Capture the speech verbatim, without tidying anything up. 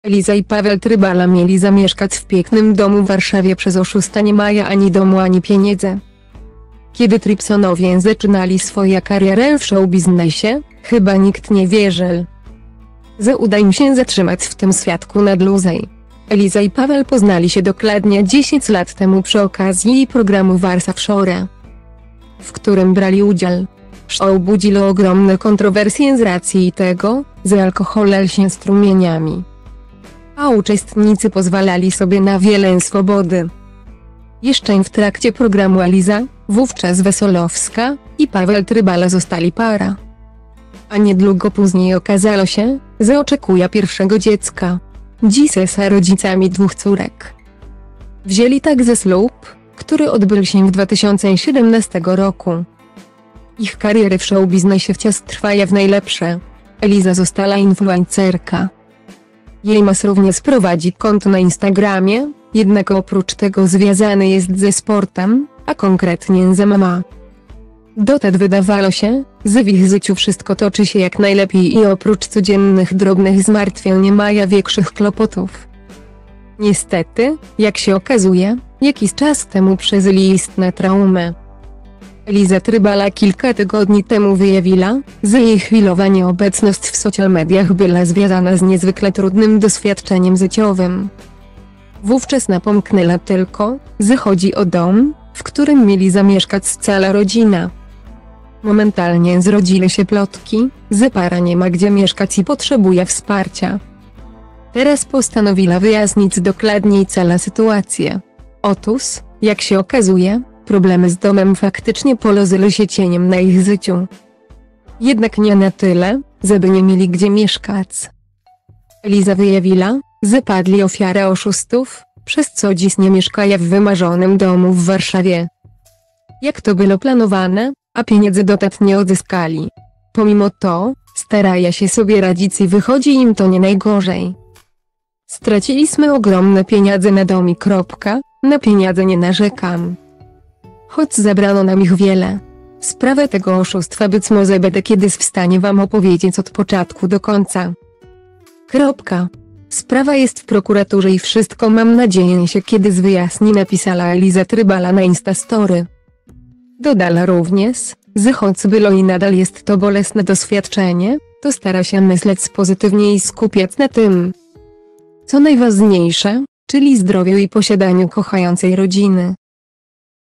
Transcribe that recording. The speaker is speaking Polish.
Eliza i Paweł Trybala mieli zamieszkać w pięknym domu w Warszawie. Przez oszusta nie mają ani domu, ani pieniędzy. Kiedy Tripsonowie zaczynali swoją karierę w showbiznesie, chyba nikt nie wierzył, że uda im się zatrzymać w tym świadku na dłużej. Eliza i Paweł poznali się dokładnie dziesięć lat temu przy okazji programu Warsaw Shore, w którym brali udział. Show budziło ogromne kontrowersje z racji tego, że alkohol lał się strumieniami, a uczestnicy pozwalali sobie na wiele swobody. Jeszcze w trakcie programu Eliza, wówczas Wesolowska, i Paweł Trybala zostali para. A niedługo później okazało się, że oczekuje pierwszego dziecka. Dziś są rodzicami dwóch córek. Wzięli także ślub, który odbył się w dwa tysiące siedemnastym roku. Ich kariery w showbiznesie wciąż trwają w najlepsze. Eliza została influencerka. Jej mąż również prowadzi konto na Instagramie, jednak oprócz tego związany jest ze sportem, a konkretnie z M M A. Dotąd wydawało się, że w ich życiu wszystko toczy się jak najlepiej i oprócz codziennych drobnych zmartwień nie mają większych kłopotów. Niestety, jak się okazuje, jakiś czas temu przeżyli istne traumy. Eliza Trybala kilka tygodni temu wyjawiła, że jej chwilowa nieobecność w social mediach była związana z niezwykle trudnym doświadczeniem życiowym. Wówczas napomknęła tylko, że chodzi o dom, w którym mieli zamieszkać cała rodzina. Momentalnie zrodziły się plotki, że para nie ma gdzie mieszkać i potrzebuje wsparcia. Teraz postanowiła wyjaśnić dokładniej całą sytuację. Otóż, jak się okazuje, problemy z domem faktycznie położyły się cieniem na ich życiu. Jednak nie na tyle, żeby nie mieli gdzie mieszkać. Eliza wyjawiła, że padli ofiarą oszustów, przez co dziś nie mieszkają w wymarzonym domu w Warszawie, jak to było planowane, a pieniędzy dotąd nie odzyskali. Pomimo to, starają się sobie radzić i wychodzi im to nie najgorzej. Straciliśmy ogromne pieniądze na dom i kropka, na pieniądze nie narzekam. Choć zabrano nam ich wiele. Sprawę tego oszustwa być może będę kiedyś w stanie wam opowiedzieć od początku do końca. Kropka. Sprawa jest w prokuraturze i wszystko mam nadzieję się kiedyś wyjaśni, napisała Eliza Trybala na Instastory. Dodała również, że choć było i nadal jest to bolesne doświadczenie, to stara się myśleć pozytywnie i skupiać na tym, co najważniejsze, czyli zdrowiu i posiadaniu kochającej rodziny.